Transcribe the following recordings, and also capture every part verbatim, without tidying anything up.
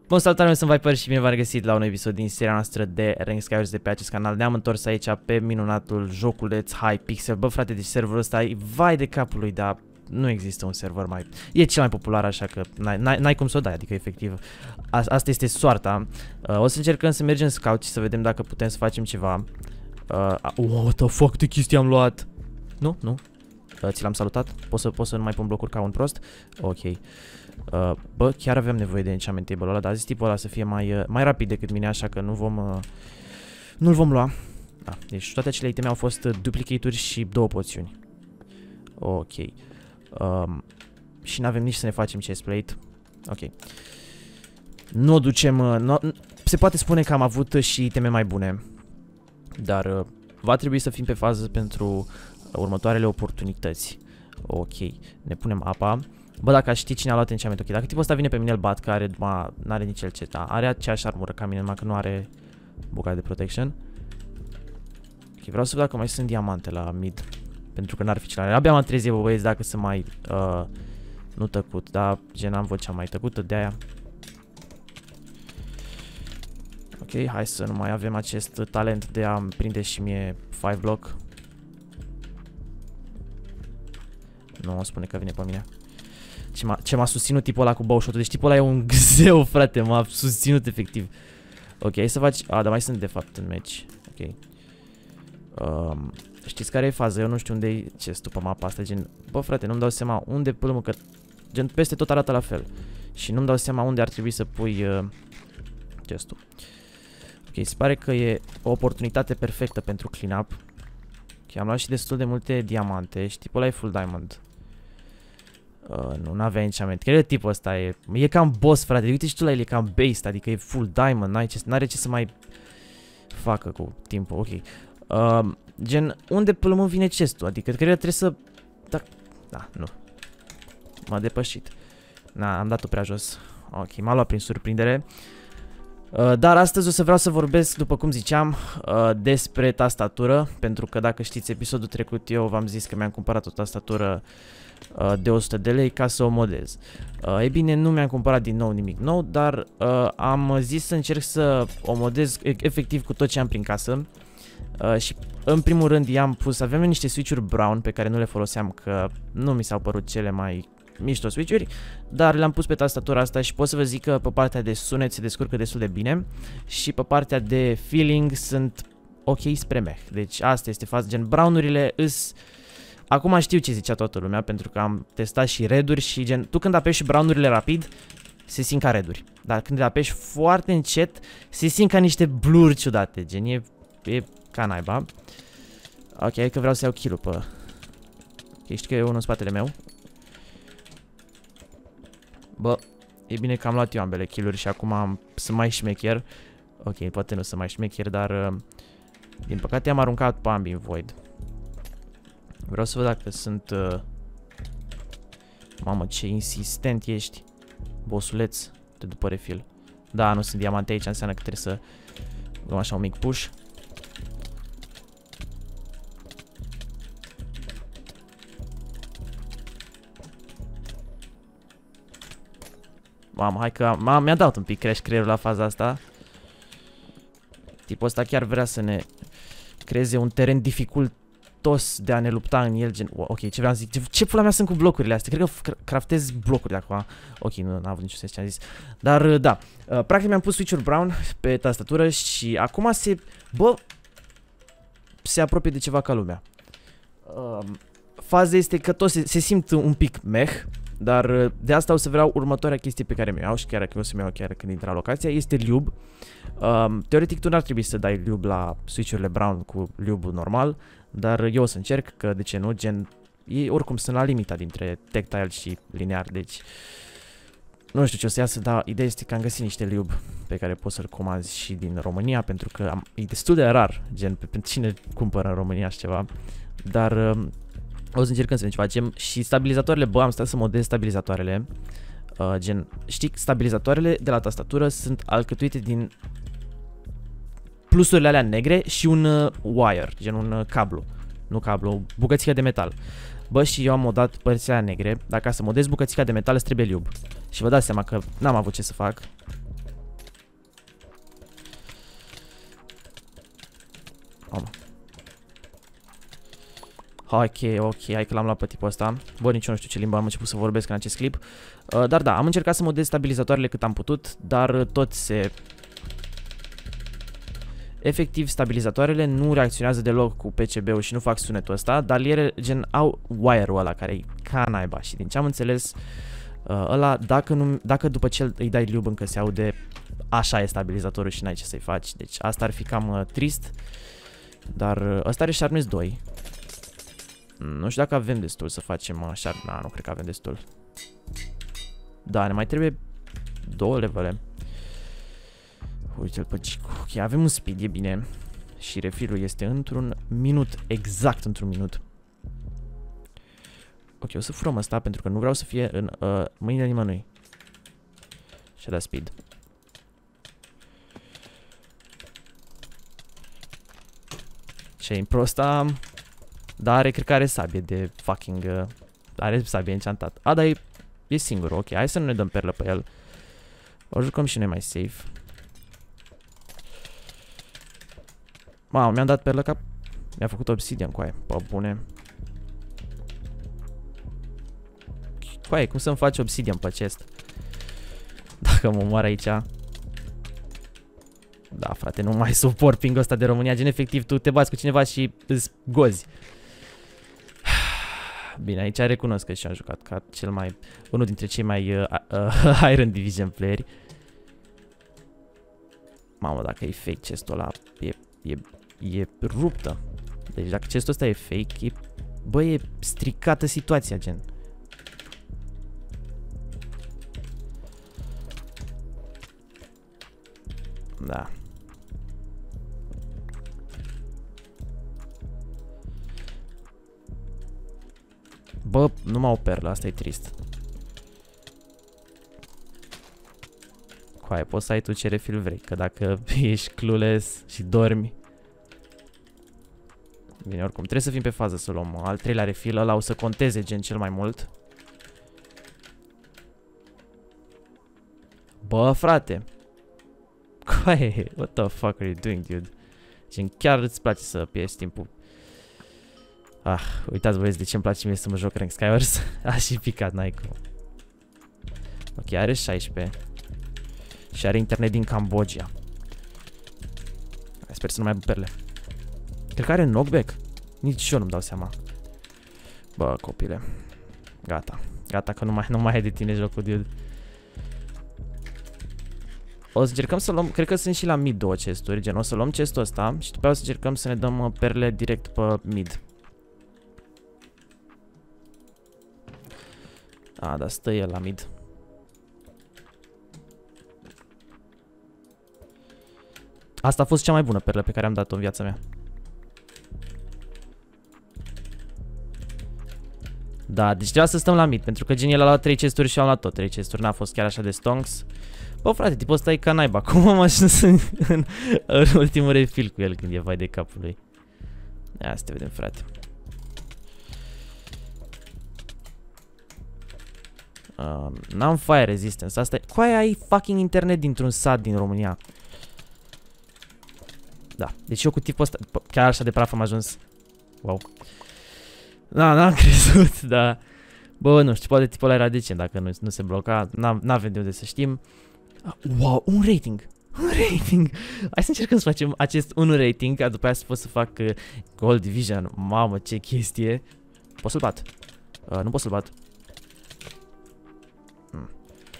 Bun, salutare, sunt Viper și bine v-am regăsit la un episod din seria noastră de Rank Skyers de pe acest canal. Ne-am întors aici pe minunatul joculeț Hypixel. Bă, frate, deci serverul ăsta e vai de capul lui, dar nu există un server mai... E cel mai popular, așa că n-ai cum să o dai, adică efectiv. A, asta este soarta. Uh, o să încercăm să mergem în scout și să vedem dacă putem să facem ceva. Uh, what the fuck, de chestii am luat? Nu? Nu? Uh, ți l-am salutat? Pot să, pot să nu mai pun blocuri ca un prost? Ok. Uh, bă, chiar avem nevoie de enchantment table-ul ăla, dar zis tipul ăla să fie mai, uh, mai rapid decât mine, așa că nu vom... Uh, nu-l vom lua. Da, deci toate acele iteme au fost uh, duplicate-uri și două poțiuni. Ok. Um, și n-avem nici să ne facem chestplate. Ok. Nu o ducem... Uh, no, se poate spune că am avut uh, și iteme mai bune. Dar uh, va trebui să fim pe fază pentru uh, următoarele oportunități. Ok. Ne punem apa. Bă, dacă știi cine a luat enchantment, ok. Dacă tipul ăsta vine pe mine, îl bat, că are, n-are nici el ce, da, are aceeași armură ca mine, numai că nu are bucată de protection. Ok, vreau să văd dacă mai sunt diamante la mid, pentru că n-ar fi celălalt. Abia m-am trezit, bă, băieți, dacă sunt mai, uh, nu tăcut, dar gen am vocea mai tăcută, de-aia. Ok, hai să nu mai avem acest talent de a-mi prinde și mie five block. Nu, spune că vine pe mine. Ce m-a susținut tipul ăla cu bowshot-ul. Deci tipul ăla e un gzeu, frate. M-a susținut efectiv. Ok, hai să faci... A, dar mai sunt de fapt în match. Ok. Um, știți care e faza? Eu nu știu unde e chestul pe mapa asta. Gen... Bă, frate, nu-mi dau seama unde până că... Gen, peste tot arată la fel. Și nu-mi dau seama unde ar trebui să pui uh, chestul. Ok, se pare că e o oportunitate perfectă pentru clean-up. Ok, am luat și destul de multe diamante. Și tipul ăla e full diamond. Uh, nu, n-avea enchantment. Cred că tipul ăsta e... E cam boss, frate. Uite și tu la el, e cam based, adică e full diamond. N-are ce să mai facă cu timpul. Ok. Uh, gen, unde până mă vine chestul? Adică cred că trebuie să... Da, da, nu. M-a depășit. Na, am dat-o prea jos. Ok, m-a luat prin surprindere. Uh, dar astăzi o să vreau să vorbesc, după cum ziceam, uh, despre tastatură. Pentru că dacă știți, episodul trecut eu v-am zis că mi-am cumpărat o tastatură uh, de o sută de lei ca să o modez. Uh, ei bine, nu mi-am cumpărat din nou nimic nou, dar uh, am zis să încerc să o modez efectiv cu tot ce am prin casă. Uh, și în primul rând i-am pus, avem niște switch-uri brown pe care nu le foloseam, că nu mi s-au părut cele mai mișto switch-uri, dar le-am pus pe tastatura asta și pot să vă zic că pe partea de sunet se descurcă destul de bine și pe partea de feeling sunt ok spre meh. Deci asta este faza, gen brownurile îs... Acum știu ce zicea toată lumea, pentru că am testat și reduri și gen... Tu când apeși brownurile rapid, se simt ca reduri, dar când le apeși foarte încet, se simt ca niște blur ciudate, gen e, e ca naiba. Ok, că vreau să iau kill-ul pe... Ok, știi că e unul în spatele meu. Bă, e bine că am luat eu ambele kill-uri și acum am, sunt mai șmecher. Ok, poate nu sunt mai șmecher, dar uh, din păcate am aruncat pe ambii în void. Vreau să văd dacă sunt... Uh... Mamă, ce insistent ești, bossuleț, de după refill. Da, nu sunt diamante aici, înseamnă că trebuie să luăm așa un mic push. Mamă, hai că mi-a dat un pic crash creierul la faza asta. Tipul ăsta chiar vrea să ne creeze un teren dificultos de a ne lupta în el, gen... Ok, ce vreau să zic? Ce, ce pula mea sunt cu blocurile astea? Cred că craftez blocuri de acum. Ok, nu n-am avut niciun sens ce am zis. Dar, da. Uh, practic mi-am pus switch-uri brown pe tastatură și acum se... Bă... Se apropie de ceva ca lumea. Uh, faza este că tot se, se simt un pic meh. Dar de asta o să vreau următoarea chestie pe care mi-o iau și chiar că o să-mi iau chiar când intră la locația, este lube. Um, teoretic tu n-ar trebui să dai lube la switch-urile brown cu lube normal, dar eu o să încerc, că de ce nu, gen, ei oricum sunt la limita dintre tactile și linear, deci nu știu ce o să iasă, dar ideea este că am găsit niște lube pe care poți să-l comanzi și din România, pentru că am, e destul de rar, gen, pentru cine cumpără în România și ceva, dar... Um, o să încercăm să ne facem. Și stabilizatoarele, bă, am stat să modez stabilizatoarele. uh, Gen, știi, stabilizatoarele de la tastatură sunt alcătuite din plusurile alea negre și un uh, wire, gen un uh, cablu. Nu cablu, o bucățică de metal. Bă, și eu am modat părțile alea negre. Dacă să modez bucățica de metal îți trebuie lube. Și vă dați seama că n-am avut ce să fac. Oh, ok, ok, hai că l-am luat pe tipul ăsta. Bă, nici eu nu știu ce limbă am început să vorbesc în acest clip. Uh, dar da, am încercat să modez stabilizatoarele cât am putut, dar tot se... Efectiv, stabilizatoarele nu reacționează deloc cu P C B-ul și nu fac sunetul ăsta, dar ele gen au wire-ul ăla care e ca naiba și din ce am înțeles, uh, ăla, dacă, nu, dacă după ce îi dai lube încă se aude, așa e stabilizatorul și n-ai ce să-i faci. Deci asta ar fi cam uh, trist, dar uh, ăsta are sharpness doi. Nu știu dacă avem destul să facem așa. Na, nu cred că avem destul. Da, ne mai trebuie două levele. Uite-l pe Gicu. Ok, avem un speed, e bine. Și refilul este într-un minut. Exact într-un minut. Ok, o să furăm asta pentru că nu vreau să fie în uh, mâinile nimănui. Și-a dat speed. Ce-i prost am. Dar are, cred că are sabie de fucking... Uh, are sabie enchantat. A, dar e, e singur, ok. Hai să nu ne dăm perlă pe el. O jucăm și noi mai safe. Mamă, mi-am dat perlă ca... Mi-a făcut obsidian cu aia. Pă, bune. Coaie, cum să-mi faci obsidian pe chest? Dacă mă moar aici... Da, frate, nu mai suport ping-ul ăsta de România. Gen, efectiv, tu te bați cu cineva și îți gozi. Bine, aici recunosc că și-am jucat ca cel mai... Unul dintre cei mai uh, uh, Iron Division playeri. Mamă, dacă e fake chestul ăla, e, e, e ruptă. Deci dacă chestul ăsta e fake, e... Bă, e stricată situația, gen. Da. Bă, nu m-au perlă, asta e trist. Coaie, poți să ai tu ce refil vrei, că dacă ești clueless și dormi... Bine, oricum, trebuie să fim pe fază să luăm al treilea refil, ăla o să conteze gen cel mai mult. Bă, frate! Coaie, what the fuck are you doing, dude? Gen, chiar îți place să pierzi timpul. Ah, uitați băieți de ce îmi place mie să mă joc Rank Skywars. A și picat, n-ai cum. Ok, are șaisprezece. Și are internet din Cambodgia. Sper să nu mai aibă perle. Cred că are knockback. Nici eu nu-mi dau seama. Bă, copile. Gata. Gata că nu mai, nu mai e de tine jocul, dude. O să încercăm să luăm, cred că sunt și la mid două chesturi, gen, o să luăm chestul ăsta și după aceea o să încercăm să ne dăm perle direct pe mid. A, dar stă el la mid. Asta a fost cea mai bună perlă pe care am dat-o în viața mea. Da, deci trebuia să stăm la mid, pentru că gen el a luat trei chesturi și am luat tot trei chesturi, n-a fost chiar așa de stonks. Bă, frate, tipul ăsta e ca naiba, cum am ajuns în, în, în ultimul refil cu el când e vai de capul lui. Ia să te vedem, frate. Uh, N-am fire resistance, asta e... Coaia ai fucking internet dintr-un sat din România. Da, deci eu cu tipul ăsta, chiar așa de praf am ajuns. Wow. Da, n-am crezut, dar... Bă, nu știu, poate tipul ăla era decent dacă nu, nu se bloca, n-avem de unde să știm. Wow, un rating! Un rating! Hai să încercăm să facem acest un rating, ca după aia să pot să fac uh, Gold Division. Mamă, ce chestie! Pot să-l bat? Uh, nu pot să-l bat. Hmm.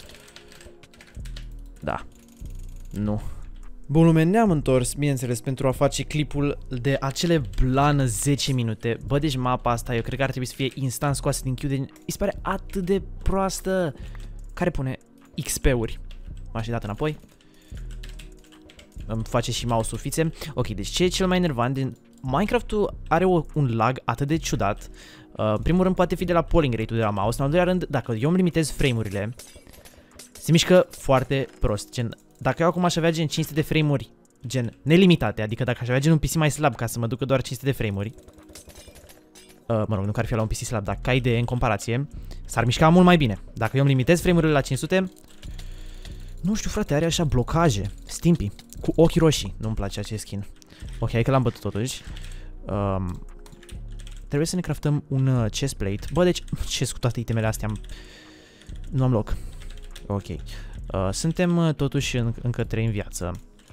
Da. Nu. Bun, lume, ne-am întors, bineînțeles, pentru a face clipul de acele blană zece minute. Bă, deci mapa asta, eu cred că ar trebui să fie instant scoasă din queue, de... îi se pare atât de proastă. Care pune X P-uri? M-aș fi dat înapoi. Îmi face și mouse-ul fițe. Ok, deci ce e cel mai enervant din... Minecraft-ul are o, un lag atât de ciudat. Uh, în primul rând poate fi de la polling rate-ul de la mouse. În al doilea rând, dacă eu îmi limitez frame-urile, se mișcă foarte prost. Gen, dacă eu acum aș avea gen cinci sute de frame-uri, gen nelimitate, adică dacă aș avea gen un P C mai slab ca să mă ducă doar cinci sute de frame-uri, uh, mă rog, nu că ar fi la un P C slab, dar ca idee în comparație, s-ar mișca mult mai bine. Dacă eu îmi limitez frame-urile la cinci sute, nu știu, frate, are așa blocaje, Stimpy, cu ochii roșii. Nu-mi place acest skin. Ok, hai că l-am bătut totuși. Um, trebuie să ne craftăm un uh, chestplate. Bă, deci, ce cu toate itemele astea? Nu am loc. Ok. Uh, suntem uh, totuși în, încă trei în viață.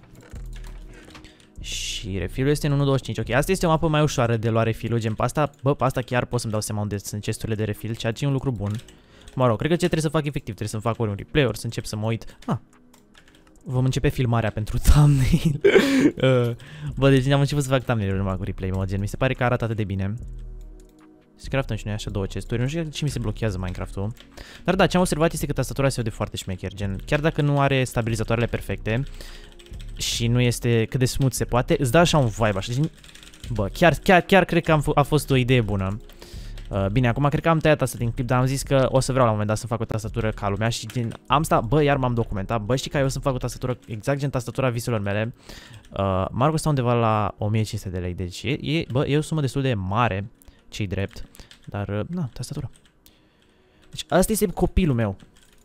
Și refilul este în unu virgulă douăzeci și cinci. Ok, asta este o mapă mai ușoară de luare refilul. Gen, pe asta, bă, pe asta chiar pot să-mi dau seama unde sunt chesturile de refil, ceea ce e un lucru bun. Mă rog, cred că ce trebuie să fac efectiv, trebuie să-mi fac ori un replay, ori să încep să mă uit. Ah, vom începe filmarea pentru thumbnail. uh, bă, deci am început să fac thumbnail-uri numai cu replay mode, gen, mi se pare că arată atât de bine. Să craftăm și noi așa două chesturi, nu știu ce mi se blochează Minecraft-ul. Dar da, ce am observat este că tastatura se vede foarte șmecher, gen, chiar dacă nu are stabilizatoarele perfecte și nu este cât de smooth se poate, îți dă așa un vibe, așa, gen, bă, chiar, chiar, chiar cred că am a fost o idee bună. Uh, bine, acum cred că am tăiat asta din clip, dar am zis că o să vreau la un moment dat să fac o tastatură ca lumea și din, am stat, bă, iar m-am documentat, bă, știi că eu o să fac o tastatură exact gen tastatura visurilor mele. Uh, m-ar costa undeva la o mie cinci sute de lei, deci e, e, bă, e o sumă destul de mare, ce-i drept, dar, uh, na, tastatura. Deci asta este copilul meu.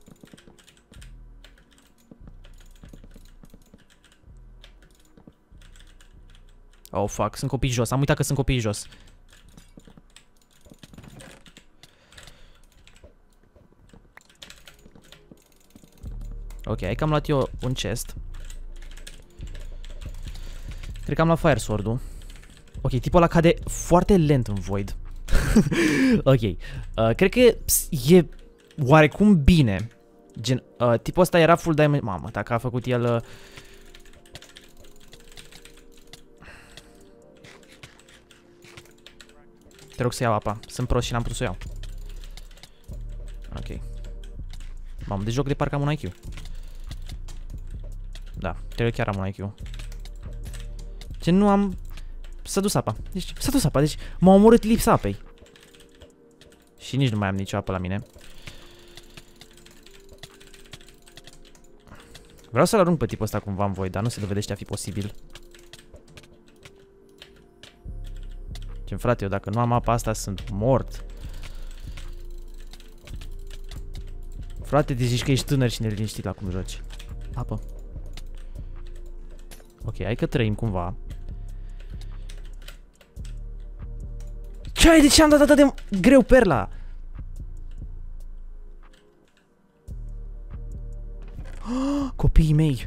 Oh, fuck, sunt copii jos, am uitat că sunt copii jos. Ok, hai că am luat eu un chest. Cred că am luat fire sword-ul. Ok, tipul ăla cade foarte lent în void. Ok, uh, cred că e oarecum bine. Gen, uh, tipul ăsta era full diamond. Mamă, dacă a făcut el... Uh... Te rog să iau apa. Sunt prost și n-am putut să o iau. Ok. Mamă, de joc de parcă am un I Q. Da, cred că chiar am un I Q. Ce nu am... S-a dus apa. Deci, s-a dus apa. Deci, m-a omorât lipsa apei. Și nici nu mai am nicio apă la mine. Vreau să-l arunc pe tipul ăsta cumva în voi, dar nu se dovedește a fi posibil. Ce frate, eu dacă nu am apa asta sunt mort. Frate, te zici că ești tânăr și neliniștit la cum joci. Apă. Ok, hai că trăim cumva. Ce ai? De ce am dat atât de greu perla? Oh, copiii mei.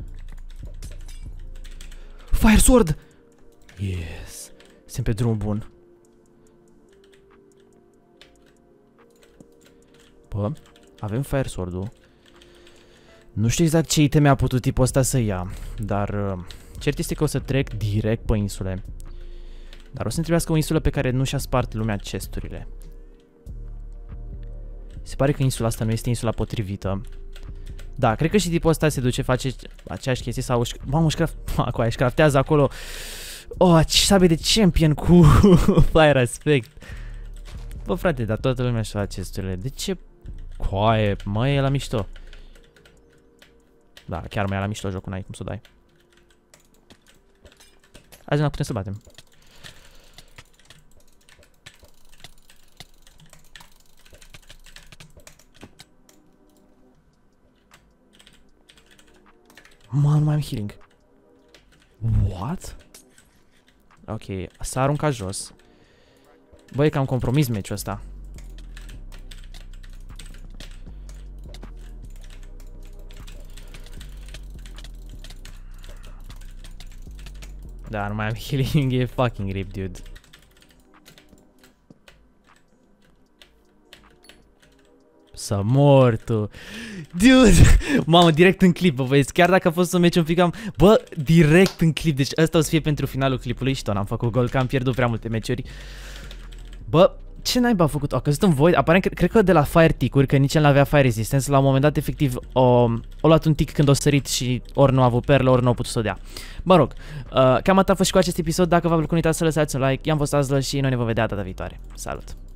Fire sword! Yes. Sunt pe drumul bun. Bă, avem fire sword-ul. Nu știu exact ce iteme a putut tipul ăsta să ia, dar uh, cert este că o să trec direct pe insule. Dar o să-mi trebuiască o insulă pe care nu și-a spart lumea chesturile. Se pare că insula asta nu este insula potrivită. Da, cred că și tipul ăsta se duce, face aceeași chestie sau își... Mamă, își, craft... Mamă, își craftează acolo. Oh, sabie de champion cu fire aspect. Bă, frate, dar toată lumea și-a luat chesturile. De ce? Coaie, mă, e la mișto. Da, chiar mai e la mișto jocul, n-ai cum să o dai. Azi nu putem să batem. Mă, nu mai am healing. What? Ok, s-a aruncat jos. Băi, că am compromis meciul ăsta. Da, nu mai am healing, e fucking rip, dude. Să mor tu. Dude, mamă, direct în clip, bă, băieți, chiar dacă a fost un meci un pic am... Bă, direct în clip, deci ăsta o să fie pentru finalul clipului și tot n-am făcut gol, că am pierdut prea multe meciuri. Bă, ce naiba a făcut? A căzut în void, aparent, cred că de la fire tick-uri, că nici el n-avea fire resistance, la un moment dat, efectiv, o, o luat un tick când o sărit și ori nu a avut perlă, ori nu a putut să o dea. Mă rog, uh, cam atât a fost și cu acest episod, dacă v-a plăcut, nu uitați să lăsați un like, i-am fost Azlă și noi ne vom vedea data viitoare. Salut!